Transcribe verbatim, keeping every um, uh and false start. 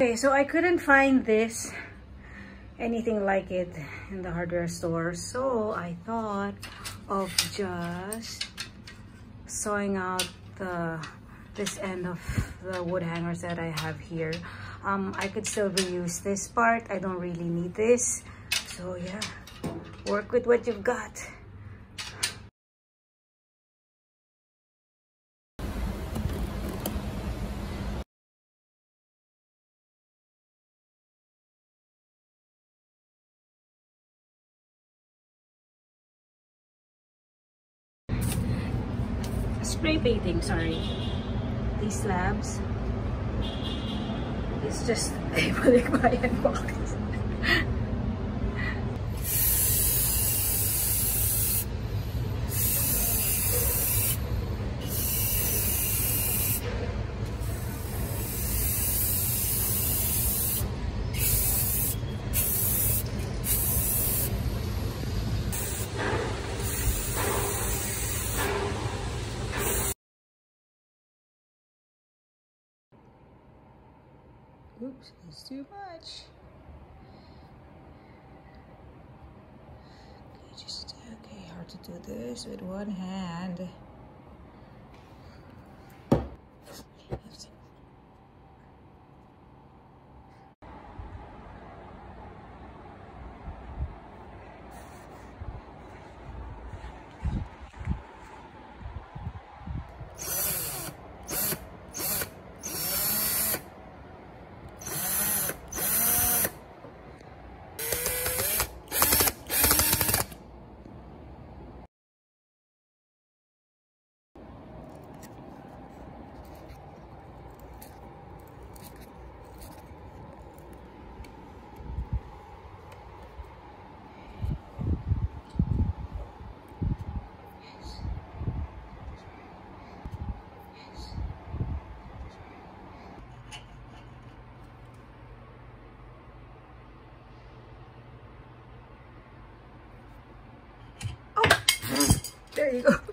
Okay, so I couldn't find this, anything like it in the hardware store. So I thought of just sewing out the this end of the wood hangers that I have here. Um, I could still reuse this part. I don't really need this. So yeah, work with what you've got. Spray painting, sorry. These slabs. It's just ay balik ba yan box. Oops, it's too much. Okay, just okay, hard to do this with one hand. There you go.